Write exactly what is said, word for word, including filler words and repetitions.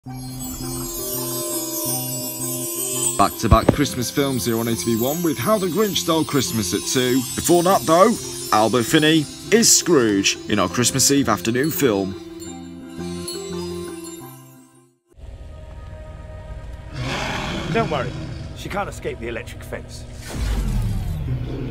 Back-to-back Christmas films here on E T V one with How the Grinch Stole Christmas at two. Before that though, Albert Finney is Scrooge in our Christmas Eve afternoon film. Don't worry, she can't escape the electric fence.